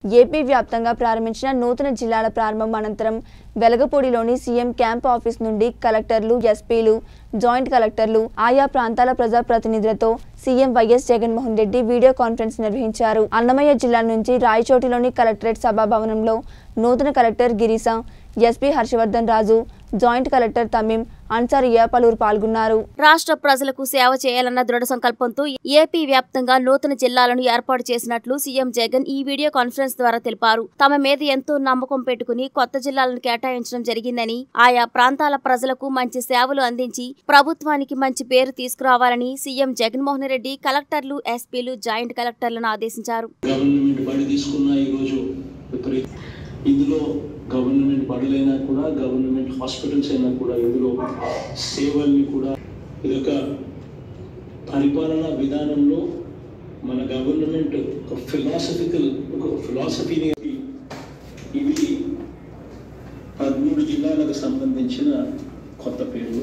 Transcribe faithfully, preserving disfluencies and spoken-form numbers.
AP వ్యాప్తంగా ప్రారంభించిన నూతన జిల్లాల ప్రారంభం అనంతరం వెలగపూడిలోని సీఎం క్యాంప్ ఆఫీస్ నుండి కలెక్టర్లు, ఎస్పీలు, జాయింట్ కలెక్టర్లు, ఆయా ప్రాంతాల ప్రజాప్రతినిధులతో CM YS Jaganmohan Reddy video conference నిర్వహించారు. అన్నమయ్య జిల్లా నుంచి రాయచోటిలోని కలెక్టరేట్ సభాభవనంలో నూతన collector Girisha, SP Harshavardhan Raju, joint collector Tameem అన్సారియా పలువురు పాల్గొన్నారు. రాష్ట్ర ప్రజలకు సేవ చేయాలన్న దృఢ సంకల్పంతో ఏపీ వ్యాప్తంగా నూతన జిల్లాలను ఏర్పాటు చేసినట్లు సీఎం జగన్ ఈ వీడియో కాన్ఫరెన్స్ ద్వారా తెలిపారు. తమ మీద ఎంతో నమ్మకం పెట్టుకుని కొత్త జిల్లాలను కేటాయించడం జరిగిందని, ఆయా ప్రాంతాల ప్రజలకు మంచి సేవలు అందించి ప్రభుత్వానికి మంచి పేరు తీసుకురావాలని సీఎం జగన్మోహన్ రెడ్డి కలెక్టర్లు, ఎస్పీలు, జాయింట్ కలెక్టర్లను ఆదేశించారు. ఇందులో గవర్నమెంట్ బడులైనా కూడా, గవర్నమెంట్ హాస్పిటల్స్ అయినా కూడా, ఇందులో సేవల్ని కూడా ఇదొక పరిపాలనా విధానంలో మన గవర్నమెంట్ ఒక ఫిలాసఫికల్ ఒక ఫిలాసఫీని ఇవి పదమూడు జిల్లాలకు సంబంధించిన కొత్త పేర్లు.